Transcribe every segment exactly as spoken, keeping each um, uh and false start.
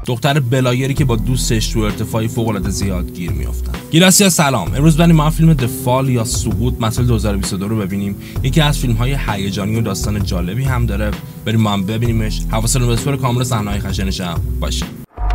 دختر بلایری که با دوستش تو ارتفاعی فوق العاده زیاد گیر میافتن. گیلاسیا سلام. امروز بریم ما فیلم The Fall یا سقوط مثل دو هزار و بیست و دو رو ببینیم. یکی از فیلم‌های هیجانی و داستان جالبی هم داره. بریم ما هم ببینیمش. حواستون به اسپور کامل صحنه‌های خشنش هم باشه.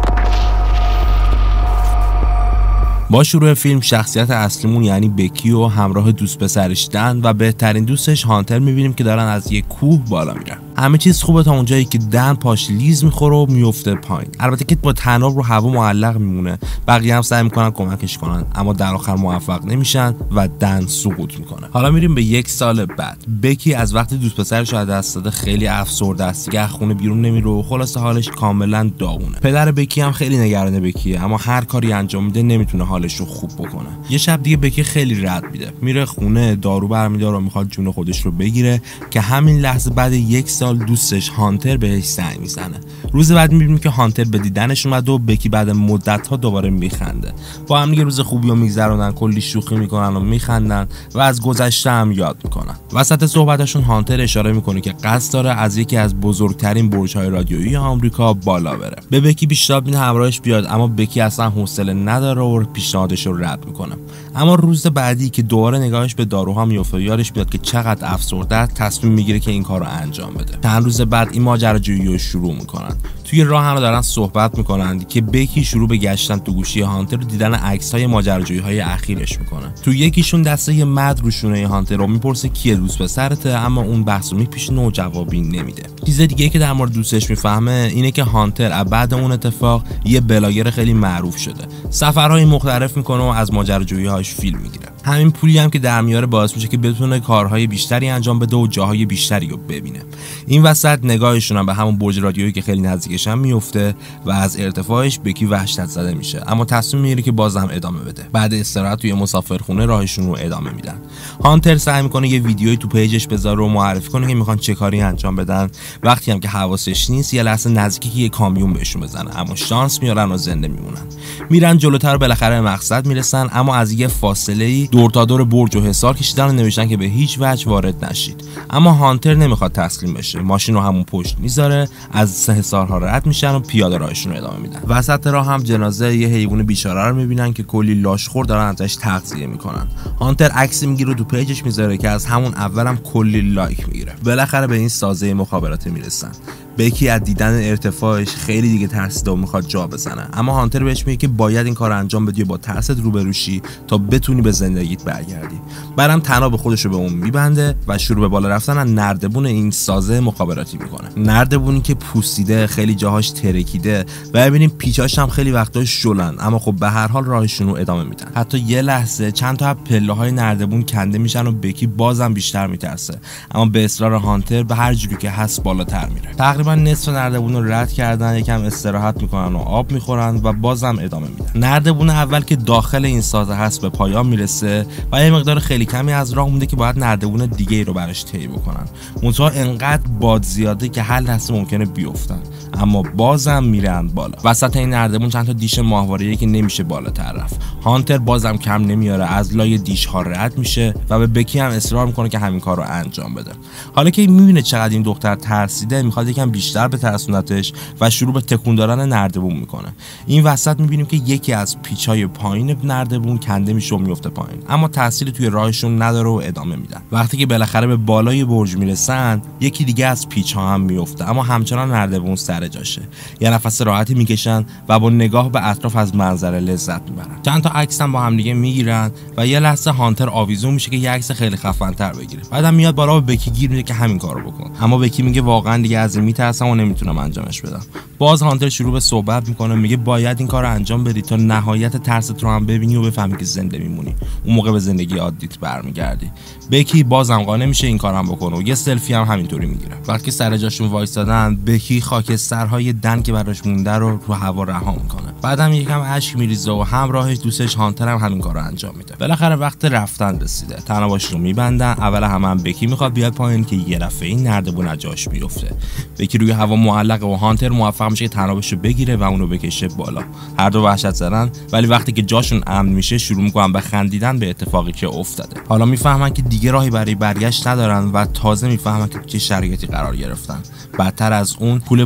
با شروع فیلم شخصیت اصلیمون یعنی بکی و همراه دوست پسرش دن و بهترین دوستش هانتر میبینیم که دارن از یک کوه بالا میرن. همه چیز خوبه تا اونجایی که دن پاش لیز میخوره و میفته پایین. البته که با تناب رو هوا معلق میمونه. بقیه هم سعی میکنن کمکش کنن اما در آخر موفق نمیشن و دن سقوط میکنه. حالا میریم به یک سال بعد. بکی از وقتی دوست پسرش رو از دست داده خیلی افسرده است. دیگه از خونه بیرون نمیره و خلاص حالش کاملا داغونه. پدر بکی هم خیلی نگران بکیه اما هر کاری انجام میده نمیتونه حالش رو خوب بکنه. یه شب دیگه بکی خیلی رد میده. میره خونه دارو برمیداره و میخواد جون خودش رو بگیره که همین لحظه بعد یک سال دوستش هانتر بهش زنگ میزنه. روز بعد میبینیم که هانتر به دیدنش اومده و بکی بعد مدت ها دوباره میخنده. با هم دیگه روز خوبی رو میگذرونن، کلی شوخی میکنن و میخندن و از گذشته هم یاد میکنن. وسط صحبتشون هانتر اشاره میکنه که قصد داره از یکی از بزرگترین برج‌های رادیویی آمریکا بالا بره. به بکی پیشنهاد میده همراهش بیاد اما بکی اصلا حوصله نداره و پیشنهادش رو رد میکنه. اما روز بعدی که دوباره نگاهش به داروها میفته یادش میاد که چقدر افسرده است، تصمیم میگیره که این کارو انجام بده. چند روز بعد این ماجراجویی رو شروع میکنن. توی راه هم دارن صحبت میکنن که بکی شروع به گشتن تو گوشی هانتر رو دیدن عکس‌های ماجراجویی‌های اخیرش میکنه. تو یکیشون دسته یه مرد رو شونه هانتر رو میپرسه کیه دوست پسرته اما اون بحث رو میپیشونه و جوابی نمیده. چیز دیگه که در مورد دوستش میفهمه اینه که هانتر بعد اون اتفاق یه بلاگر خیلی معروف شده. سفرهای مختلف میکنه و از ماجراجویی‌هاش فیلم میگیره. همین پولی هم که در میاره باعث میشه که بتونه کارهای بیشتری انجام بده و جاهای بیشتری رو ببینه. این وسط نگاهشون هم به همون برج رادیویی که خیلی نزدیکش هم میفته و از ارتفاعش بکی وحشت زده میشه اما تصمیم میگیره که بازم ادامه بده. بعد استراحت توی مسافرخونه راهشون رو ادامه میدن. هانتر سعی میکنه یه ویدیویی تو پیجش بذاره و معرفی کنه که میخوان چه کاری انجام بدن. وقتی هم که حواسش نیست یه لحظه نزدیکی یه کامیون بهشون بزنه اما شانس میارن و زنده میمونن. میرن جلوتر و بالاخره به مقصد میرسن اما از یه فاصله‌ای دور تا دور برج و حصار کشیدن و نوشتن که به هیچ وجه وارد نشید. اما هانتر نمیخواد تسلیم بشه. ماشین رو همون پشت میذاره، از سه حصارها رد میشن و پیاده راهشون رو ادامه میدن. وسط راه هم جنازه یه حیوان بیچاره رو میبینن که کلی لاشخور دارن ازش تغذیه میکنن. هانتر عکس میگیره و تو پیجش میذاره که از همون اولم کلی لایک میگیره. بالاخره به این سازه مخابراتی میرسن. بکی از دیدن ارتفاعش خیلی دیگه ترسیده و میخواد جا بزنه اما هانتر بهش میگه که باید این کار انجام بدی با ترست روبروشی تا بتونی به زندگیت برگردی. بعدم تناب خودش رو به اون میبنده و شروع به بالا رفتن از نردبون این سازه مخابراتی میکنه. نردبونی که پوسیده، خیلی جاهاش ترکیده و ببینیم پیچاش هم خیلی وقتا شلن اما خب به هر حال راهشون رو ادامه میدن. حتی یه لحظه چند تا پله‌های نردبون کنده میشن و بکی بازم بیشتر میترسه اما به اصرار هانتر به هر جوری که هست بالاتر میره. تقریبا نصف نردبون رو رد کردن، یکم استراحت میکنن و آب میخورن و بازم ادامه میدن. نردبون اول که داخل این سازه هست به پایان میرسه و یه مقدار خیلی کمی از راه مونده که باید نردبون دیگه ای رو براش طی بکنن. منتها انقدر باد زیاده که هر لحظه ممکنه بیفتن اما بازم میرن بالا. وسط این نردبون چند تا دیش ماهواره‌ای که نمیشه بالاتر رفت. هانتر بازم کم نمیاره، از لای دیش ها رد میشه و به بکی هم اصرار میکنه که همین کار رو انجام بده. حالا که میبینه چقدر این دختر ترسیده میخواد یکم بیشتر بترسونتش و شروع به تکون دادن نردبون میکنه. این وسط میبینیم که یکی از پیچای پایین نردبون کنده میشه و میفته پایین اما تأثیری توی راهشون نداره و ادامه میدن. وقتی که بالاخره به بالای برج میرسن یکی دیگه از پیچ‌ها هم میفته اما همچنان نردبون سر جاشه. یه نفس راحتی میکشن و با نگاه به اطراف از منظره لذت میبرن. چند تا عکس هم با هم دیگه میگیرن و یه لحظه هانتر آویزون میشه که یه عکس خیلی خفن‌تر بگیره. بعدم میاد بالا به بکی گیر میده که همین کارو بکن اما بکی میگه واقعا دیگه از این میترسم و نمیتونم انجامش بدم. باز هانتر شروع به صحبت میکنه، میگه باید این کارو انجام بدی تا نهایت ترست رو هم ببینی و بفهمی که زنده میمونی. اون موقع به زندگی عادیت برمیگردی. بکی بازم قانع میشه این کارو هم بکنه و یه سلفی هم همینطوری میگیره. وقتی سر جاشون وایسادن بکی خاکسترهای دن که براش مونده رو رو هوا رها میکنه. بعدم یکم اشک میریزه و همراهش دوستش هانتر هم همین کارو انجام میده. بالاخره وقت رفتن رسیده. تناباش رو میبندن. اول هم, هم بکی میخواد بیاد پایین که یه دفعه این نردبون از جاش میفته. بکی روی هوا معلقه و هانتر موفق میشه که تنابش رو بگیره و اونو بکشه بالا. هر دو وحشت زدن ولی وقتی که جاشون امن میشه شروع میکنن به خندیدن به اتفاقی که افتاده. حالا میفهمن که دیگه راهی برای برگشت ندارن و تازه میفهمن که چه شرایطی قرار گرفتن. بدتر از اون کوله پشتی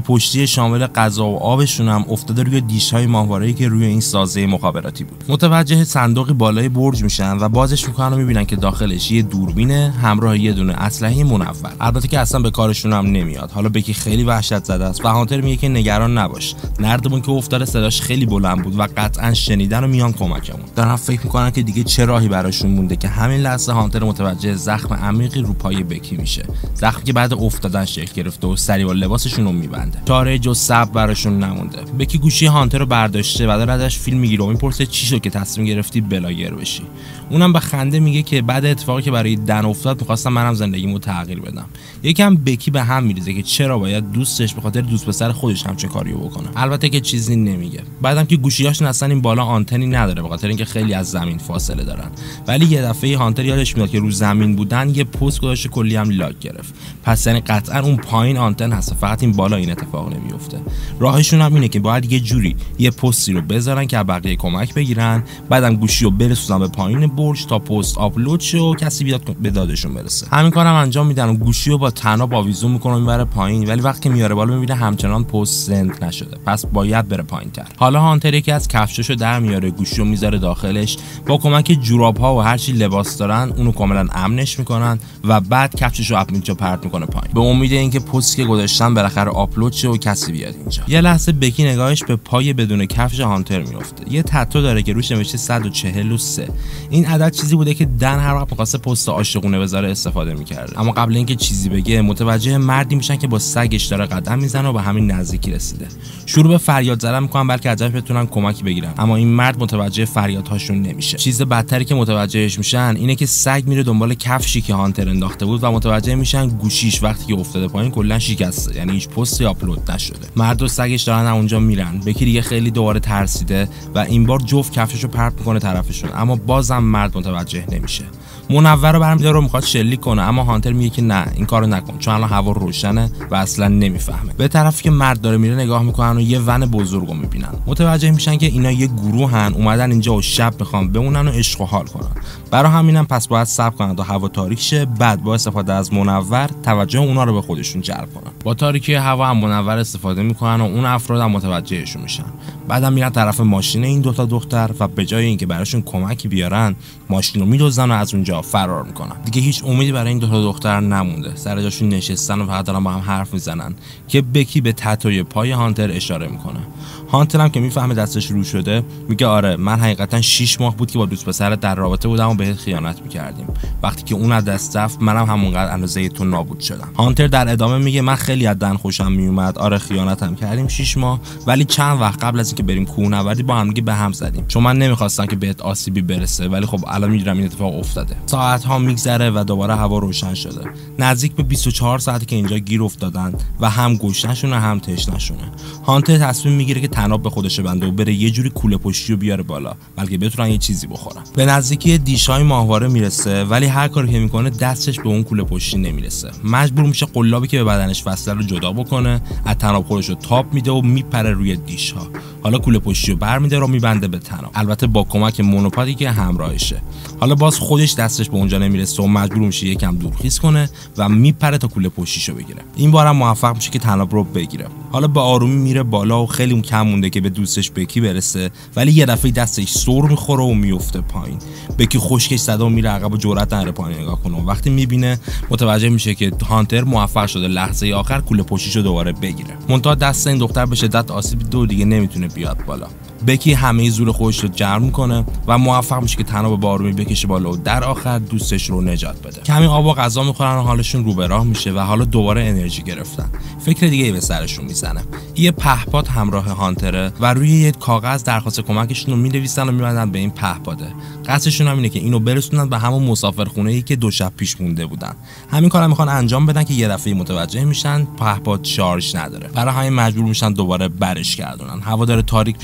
انرژی شامل غذا و آبشون هم افتاده روی دیش‌های ماهواره‌ای که روی این سازه مخابراتی بود. متوجه صندوقی بالای برج میشن و بازش میکنن و میبینن که داخلش یه دوربینه همراه یه دونه اسلحه منور. البته که اصلا به کارشون هم نمیاد. حالا بکی خیلی وحشت زده است و هانتر میگه که نگران نباش. نردمون که افتاده صداش خیلی بلند بود و قطعا شنیدن و میان کمکمون. دارن فکر میکنن که دیگه چه راهی براشون مونده که همین لحظه هانتر متوجه زخم عمیقی رو پای بکی میشه. زخمی که بعد افتادن شکل گرفته و سریع با لباسشون رو میبنده. چاره جز صبر براشون نمونده. بکی گوشی هانتر رو برداشته و داره ازش فیلم میگیره و میپرسه چی شد که تصمیم گرفتی بلاگر بشی. اونم به خنده میگه که بعد اتفاقی که برای دن افتاد میخواستم منم زندگیمو تغییر بدم. یکم بکی به هم میریزه که چرا باید دوستش به خاطر دوست پسر خودش همچین کاریو بکنه. البته که چیزی نمیگه. بعدم که گوشیاش اصلا این بالا آنتنی نداره به خاطر اینکه خیلی از زمین فاصله دارن. ولی یه دفعه هانتر یادش میاد که رو زمین بودن یه پست گذاشته کلی هم لاگ گرفت. پس یعنی قطعا اون پایین آنتن هست، فقط این بالا این اتفاق نمیفته. راهشون هم اینه که باید یه جوری یه پستی رو بذارن که بقیه کمک بگیرن، بعدم گوشی رو برسونن به پایین برج تا پست آپلود شه و کسی بیاد به دادشون برسه. همین کارم انجام میدن و گوشی رو با طناب آویزون میکنه میبره پایین، ولی وقتی میاره بالا میبینه همچنان پست سند نشده، پس باید بره پایینتر. حالا هانتر یکی از کفشاشو در میاره، گوشی رو میذاره داخلش، با کمک جوراب‌ها و هر چی لباس دارن اونو کاملا امنش میکنن و بعد کفششو اپ اینجا پرت میکنه پایین به امید اینکه پستی که گذاشتن بالاخره آپلود شه و کسی بیاد اینجا. یه لحظه بکی نگاهش به پای بدون کفش هانتر میفته. یه تتو داره که روش نوشته صد و چهل و سه. این عدد چیزی بوده که دن هر وقت می‌خواسته پست عاشقونه بذاره استفاده می‌کرده. اما قبل اینکه چیزی بگه متوجه مردی میشن که با سگش داره قدم میزنه و به همین نزدیکی رسیده. شروع به فریاد زدن میکنن بلکه ازش بتونن کمکی بگیرن، اما این مرد متوجه فریادهاشون نمیشه. چیز بدتری که متوجهش میشن اینه که سگ میره دنبال کفشی که هانتر انداخته بود و متوجه میشن گوشیش وقتی که افتاده پایین کلا شکسته، یعنی هیچ پستی آپلود نشده. مرد و سگش دارن اونجا میرن. بکی دیگه خیلی دوباره ترسیده و این بار جفت کفششو پرت میکنه طرفشون، اما بازم مرد متوجه نمیشه. منور رو برمی‌داره و میخواد شلیک کنه، اما هانتر میگه که نه این کارو نکن چون الان هوا روشنه و اصلا نمیفهمه. به طرفی که مرد داره میره نگاه میکنن و یه ون بزرگو میبینن. متوجه میشن که اینا یه گروهن اومدن اینجا و شب میخوان بمونن و عشق و حال کنن. برای همینم پس باید صبر کنن تا هوا تاریک شه، بعد با استفاده از منور توجه اونا رو به خودشون جلب کنن. با تاریکی هوا هم منور استفاده میکنن و اون افراد هم متوجهشون میشن. بعدم میرن طرف ماشین این دوتا دختر و به جای اینکه براشون کمکی بیارن ماشین رو میدزدن و از اونجا فرار میکنن. دیگه هیچ امیدی برای این دو تا دختر نمونده. سر جاشون نشستن و فقط دارن با هم حرف میزنن که بکی به تتوی پای هانتر اشاره میکنه. هانتر هم که میفهمه دستش رو شده میگه آره من حقیقتا شش ماه بود که با دوست پسرت در رابطه بودم و بهت خیانت میکردیم. وقتی که اون از دست رفت منم همونقدر اندازه تو نابود شدم. هانتر در ادامه میگه من خیلی از دن خوشم میومد، آره خیانتم کردیم شش ماه، ولی چند وقت قبل از اینکه بریم کوهنوردی با هم دیگه به هم زدیم چون من نمیخواستم که بهت آسیبی برسه، ولی خب الان میدونم این اتفاق افتاده. ساعت ها میگذره و دوباره هوا روشن شده. نزدیک به بیست و چهار ساعتی که اینجا گیر افتادن و هم گشنشونه هم تشنشونه. هانتر تصمیم میگیره که طناب به خودش بنده و بره یه جوری کوله پشتی رو بیاره بالا بلکه بتونن یه چیزی بخورن. به نزدیکی دیشای ماهواره میرسه ولی هر کاری که میکنه دستش به اون کوله پشتی نمیرسه. مجبور میشه قلابی که به بدنش وصله رو جدا بکنه، از طناب خودش رو تاپ میده و میپره روی دیش ها. حالا کوله پشتی رو برمی‌داره و میبنده به طناب، البته با کمک مونوپادی که همراهشه. حالا باز خودش دستش به اونجا نمیرسه و مجبور میشه یکم دورخیز کنه و میپره تا کوله پشتیشو بگیره. این بارم موفق میشه که طناب رو بگیره. حالا به آرومی میره بالا و خیلی اون کم مونده که به دوستش بکی برسه، ولی یه دفعه دستش سر میخوره و میفته پایین. بکی خشکش زده و میره عقب و جرأت نداره پایین نگاه کنه. وقتی میبینه متوجه میشه که هانتر موفق شده لحظه آخر کوله پشتیشو دوباره بگیره. منتها دست این دختر به شدت آسیب دیده و دیگه نمیتونه بیاد بالا. بکی همه زور خودش رو جمع میکنه و موفق میشه که طناب با آرومی بکشه بالا و در آخر دوستش رو نجات بده. کمی آب و غذا میخورن و حالشون رو به راه میشه و حالا دوباره انرژی گرفتن. فکر دیگه ای به سرشون میزنه. یه پهپاد همراه هانتره و روی یه کاغذ درخواست کمکشون رو مینویسن و میبندن به این پهپاده. قصدشون هم اینه که اینو برسونن به همون مسافرخونه‌ای که دو شب پیش مونده بودن. همین کارا میخوان انجام بدن که یه دفعه متوجه میشن پهپاد شارژ نداره. برای همین مجبور میشن دوباره برش گردونن. هوا داره تاریک میشه و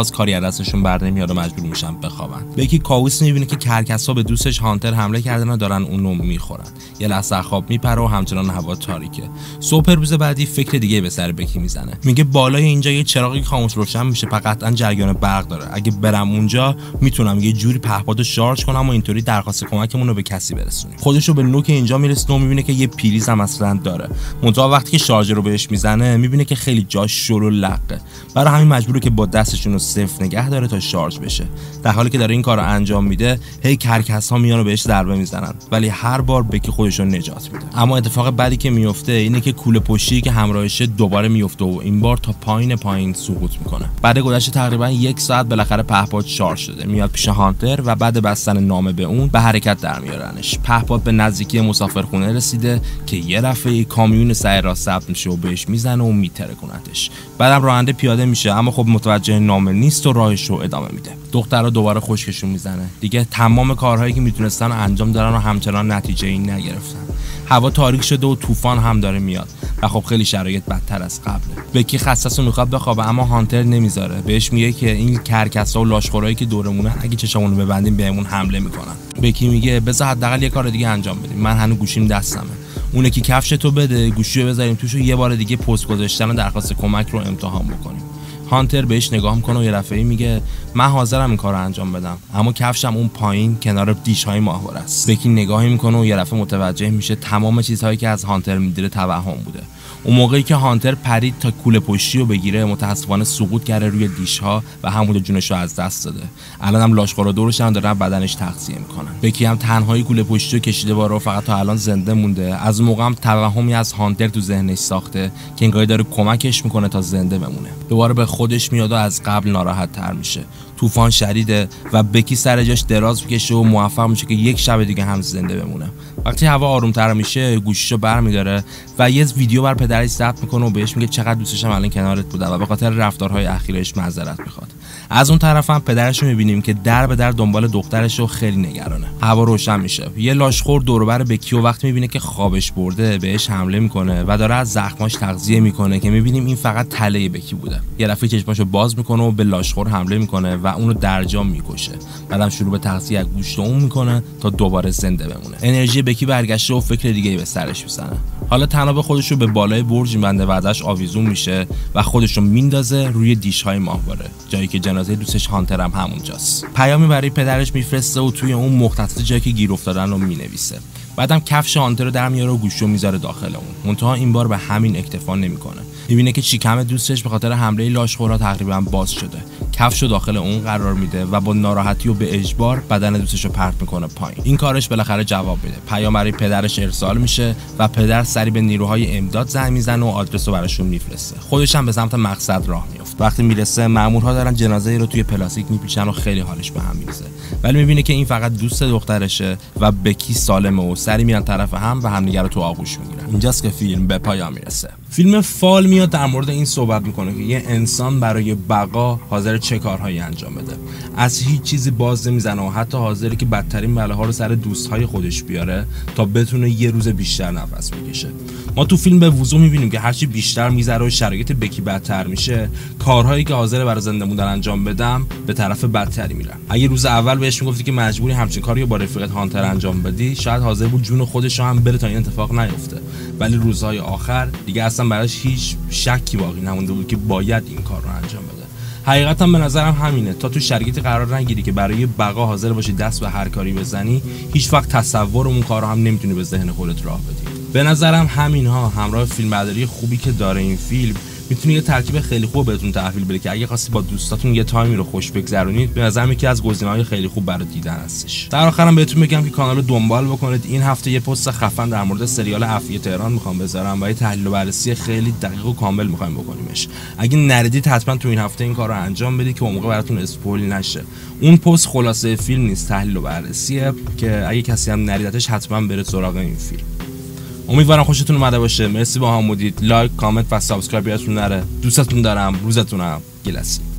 باز کاری از دستشون بر نمیاد و مجبور میشن بخوابن. بکی کابوس میبینه که کرکس‌ها به دوستش هانتر حمله کردن و دارن اونو میخورن. یه لحظه خواب میپره و همچنان هوا تاریکه. صبح روز بعدی فکر دیگه به سر بکی میزنه. میگه بالای اینجا یه چراغی خاموش روشن میشه، فقط جریان برق داره. اگه برم اونجا میتونم یه جوری پهپادو شارژ کنم و اینطوری درخواست کمکمون رو به کسی برسونیم. خودشو به نوک اینجا میرسه و میبینه که یه پریز هم اصلا داره. منتها وقتی که شارژر رو بهش میزنه میبینه که خیلی جاش شل و لقه. برای همین مجبوره که با دستشون رو صفر نگه داره تا شارژ بشه. در حالی که داره این کارو انجام میده، هی کرکس‌ها میان و بهش ضربه میزنن، ولی هر بار بکی خودش رو نجات میده. اما اتفاق بعدی که میفته اینه که کوله پشتی که همراهشه دوباره میفته و این بار تا پایین پایین سقوط میکنه. بعد گذشت تقریبا یک ساعت بالاخره پهپاد شارژ شده. میاد پیش هانتر و بعد بستن نامه به اون به حرکت در میارنش. پهپاد به نزدیکی مسافرخونه رسیده که یه دفعه کامیون سر راست ثبت میشه و بهش میزنه و میترکونتش. بعدم راننده پیاده میشه، اما خب متوجه نامه نیست و راهش رو ادامه میده. دخترها دوباره خشکشون میزنه. دیگه تمام کارهایی که میتونستن انجام دادن و همچنان نتیجه‌ای نگرفتن. هوا تاریک شده و طوفان هم داره میاد و خب خیلی شرایط بدتر از قبله. بکی خسته‌ست و میخواد بخوابه، اما هانتر نمیذاره. بهش میگه که این کرکس‌ها و لاشخورایی که دورمونه اگه چشمون رو ببندیم بهمون حمله میکنن. بکی میگه بذار حداقل یه کار دیگه انجام بدیم، من هنوز گوشیم دستمه. اونه که کفش تو بده، گوشی رو بذاریم توش و یه بار دیگه پست گذاشتن و درخواست کمک رو امتحان بکنیم. هانتر بهش نگاه میکنه و یه دفعه میگه من حاضرم این کارو انجام بدم، اما کفشم اون پایین کنار دیش‌های ماهواره است. بکی نگاهی میکنه و یه دفعه متوجه میشه تمام چیزهایی که از هانتر میدیره توهم بوده. اون موقعی که هانتر پرید تا کوله پشتی رو بگیره، متاسفانه سقوط کرده روی دیش‌ها و همونجا جونش رو از دست داده. الان هم لاشخورا دورشن دارن بدنش تغذیه میکنن. بکی هم تنهایی کوله پشتی رو کشیده بالا و فقط تا الان زنده مونده. از اون موقع هم توهمی از هانتر تو ذهنش ساخته که انگار داره کمکش میکنه تا زنده بمونه. دوباره به خودش میاد و از قبل ناراحت تر میشه. طوفان شدیده و بکی سر جاش دراز میکشه و موفق میشه که یک شب دیگه هم زنده بمونه. وقتی هوا آرومتر میشه، گوشیشو برمیداره و یه ویدیو بر پدرش ضبط میکنه و بهش میگه چقدر دوستشم الان کنارت بوده و به خاطر رفتارهای اخیرش معذرت میخواد. از اون طرف هم پدرش رو میبینیم که در به در دنبال دخترش و خیلی نگرانه. هوا روشن میشه. یه لاشخور دور و بر بکی و وقتی میبینه که خوابش برده بهش حمله میکنه و داره از زخماش تغذیه میکنه که میبینیم این فقط تله بکی بوده. یه دفعه چشماشو باز میکنه و به لاشخور حمله میکنه و اونو در جا میکشه. بعدم شروع به تغذیه از گوشت اون میکنه تا دوباره زنده بمونه. انرژی بکی برگشته و فکر دیگه‌ای به سرش میزنه. حالا تنها به خودش رو به بالای برج میبنده و ازش آویزون میشه و خودش رو میندازه روی دیش‌های ماهواره، جایی که جنازه دوستش هانتر هم همونجاست. پیامی برای پدرش میفرسته و توی اون مختص جایی که گیر افتادن رو مینویسه. بعدم کفش هانتر رو در میاره و گوشو میذاره داخل اون. منتها این بار به همین اکتفا نمیکنه. میبینه که شکم دوستش به خاطر حمله لاشخورا تقریبا باز شده. کفشو داخل اون قرار میده و با ناراحتی و به اجبار بدن دوستش رو پرت میکنه پایین. این کارش بالاخره جواب میده. پیام برای پدرش ارسال میشه و پدر سری به نیروهای امداد زنگ میزنه و آدرس رو براشون میفرسته. خودش هم به سمت مقصد راه میفته. وقتی میرسه مامورها دارن جنازه رو توی پلاستیک میپیچن و خیلی حالش به هم میریزه. ولی میبینه که این فقط دوست دخترشه و بکی سالمه و سری میان طرف هم و همدیگه رو تو آغوش میگیرن. اینجاست که فیلم به پایان میرسه. فیلم فال میاد در مورد این صحبت میکنه که یه انسان برای بقا حاضر چه کارهایی انجام بده. از هیچ چیزی باز نمیزنه و حتی حاضره که بدترین بلاها رو سر دوستهای خودش بیاره تا بتونه یه روز بیشتر نفس بکشه. ما تو فیلم به وضوح میبینیم که هرچی بیشتر میذاره و شرایط بکی بدتر میشه، کارهایی که حاضر برای زنده موندن انجام بدم به طرف بدتری میرن. اگه روز اول بهش میگفتی که مجبوری همچین کاری رو با رفیقت هانتر انجام بدی، شاید حاضر بود جون خودش رو هم بره تا این اتفاق نیفته. ولی روزهای آخر دیگه اصلا براش هیچ شکی باقی نمونده بود که باید این کار رو انجام بده. حقیقتا به نظرم همینه. تا تو شرایطی قرار نگیری که برای بقا حاضر باشی دست به هر کاری بزنی، هیچ وقت تصور اون کارو هم نمیتونی به ذهن خودت راه بدی. به نظرم همینها همراه فیلمبرداری خوبی که داره این فیلم میتونه یه ترکیب خیلی خوب بهتون تحویل بده که اگه خواستی با دوستاتون یه تایمی رو خوش بگذرونید، به نظرم یکی از گزینه‌های خیلی خوب برای دیدن هستش. در آخرم بهتون بگم که کانال رو دنبال بکنید. این هفته یه پست خفن در مورد سریال افعی تهران میخوام بذارم و یه تحلیل و بررسی خیلی دقیق و کامل میخوایم بکنیمش. اگه نردید حتما تو این هفته این کار رو انجام بدید که اون موقع براتون اسپویل نشه. اون پست خلاصه فیلم نیست، تحلیل و بررسیه که اگه کسی هم نریدتش حتما بره سراغ این فیلم. امیدوارم خوشتون اومده باشه. مرسی با هم بودید. لایک، کامنت و سابسکرایب یادتون نره. دوستتون دارم. روزتونم گلسی.